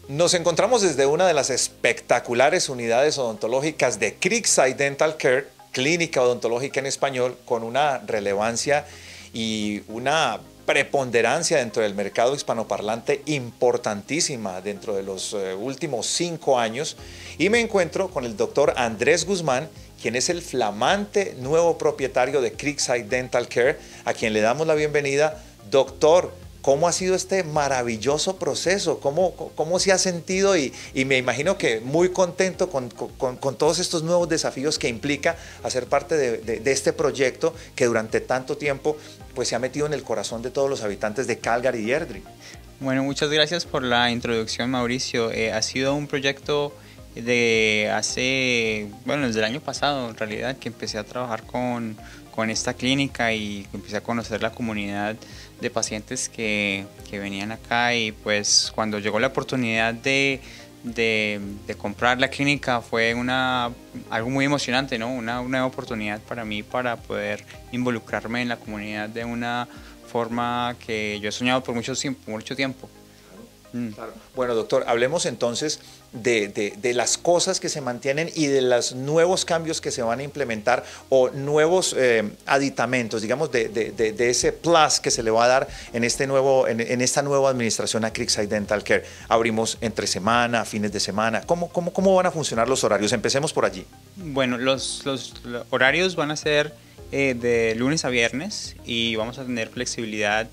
Nos encontramos desde una de las espectaculares unidades odontológicas de Creekside Dental Care, clínica odontológica en español, con una relevancia y una preponderancia dentro del mercado hispanoparlante importantísima dentro de los últimos 5 años. Y me encuentro con el doctor Andrés Guzmán, quien es el flamante nuevo propietario de Creekside Dental Care, a quien le damos la bienvenida. Doctor, ¿cómo ha sido este maravilloso proceso? ¿Cómo se ha sentido? Y me imagino que muy contento con todos estos nuevos desafíos que implica hacer parte de este proyecto que durante tanto tiempo pues, se ha metido en el corazón de todos los habitantes de Calgary y Airdrie. Bueno, muchas gracias por la introducción, Mauricio. Ha sido un proyecto de desde el año pasado, en realidad, que empecé a trabajar con esta clínica y empecé a conocer la comunidad de pacientes que venían acá, y pues cuando llegó la oportunidad de comprar la clínica fue algo muy emocionante, ¿no? Una nueva oportunidad para mí para poder involucrarme en la comunidad de una forma que yo he soñado por mucho tiempo. Claro. Bueno, doctor, hablemos entonces de las cosas que se mantienen y de los nuevos cambios que se van a implementar o nuevos aditamentos, digamos, de ese plus que se le va a dar en esta nueva administración a Creekside Dental Care. Abrimos entre semana, fines de semana. ¿Cómo van a funcionar los horarios? Empecemos por allí. Bueno, los horarios van a ser de lunes a viernes, y vamos a tener flexibilidad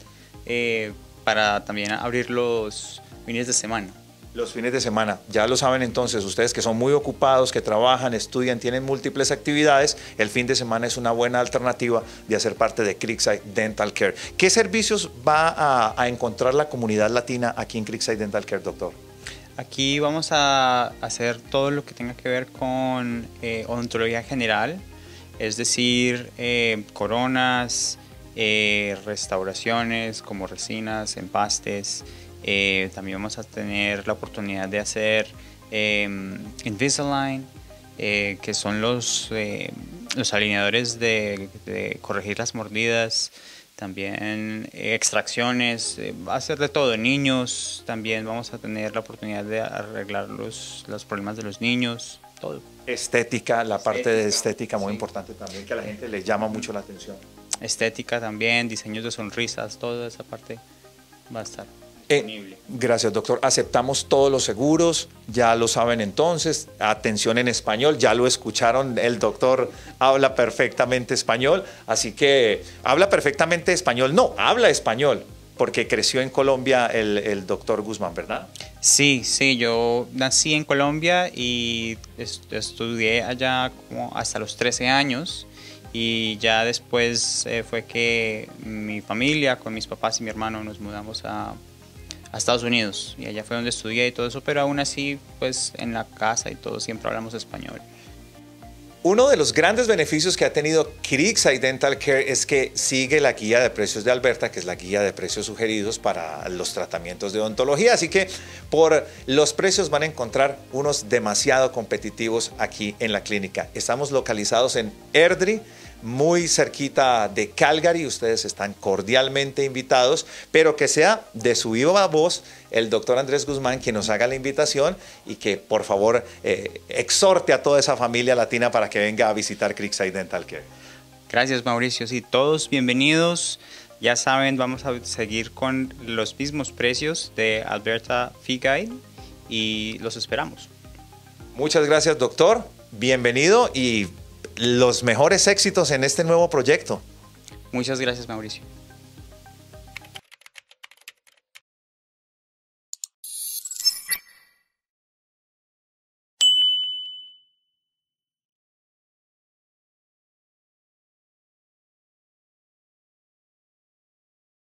para también abrir los fines de semana. Los fines de semana, ya lo saben entonces, ustedes que son muy ocupados, que trabajan, estudian, tienen múltiples actividades, el fin de semana es una buena alternativa de hacer parte de Creekside Dental Care. ¿Qué servicios va a encontrar la comunidad latina aquí en Creekside Dental Care, doctor? Aquí vamos a hacer todo lo que tenga que ver con odontología general, es decir, coronas, restauraciones como resinas, empastes. También vamos a tener la oportunidad de hacer Invisalign, que son los alineadores de corregir las mordidas, también extracciones, va a ser de todo. Niños, también vamos a tener la oportunidad de arreglar los problemas de los niños, todo. Estética, la parte de estética muy importante también, que a la gente le llama mucho la atención. Estética también, diseños de sonrisas, toda esa parte va a estar disponible. Gracias, doctor. Aceptamos todos los seguros, ya lo saben entonces. Atención en español, ya lo escucharon, el doctor habla perfectamente español, así que habla perfectamente español, no, habla español, porque creció en Colombia el doctor Guzmán, ¿verdad? Sí, yo nací en Colombia y estudié allá como hasta los 13 años. Y ya después fue que mi familia, con mis papás y mi hermano, nos mudamos a Estados Unidos. Y allá fue donde estudié y todo eso, pero aún así, pues en la casa y todo siempre hablamos español. Uno de los grandes beneficios que ha tenido Creekside Dental Care es que sigue la guía de precios de Alberta, que es la guía de precios sugeridos para los tratamientos de odontología. Así que por los precios van a encontrar unos demasiado competitivos aquí en la clínica. Estamos localizados en Airdrie, muy cerquita de Calgary. Ustedes están cordialmente invitados, pero que sea de su viva voz el doctor Andrés Guzmán quien nos haga la invitación y que por favor exhorte a toda esa familia latina para que venga a visitar Creekside Dental Care. Gracias, Mauricio. Sí, todos bienvenidos. Ya saben, vamos a seguir con los mismos precios de Alberta Fee Guide y los esperamos. Muchas gracias, doctor. Bienvenido y los mejores éxitos en este nuevo proyecto. Muchas gracias, Mauricio.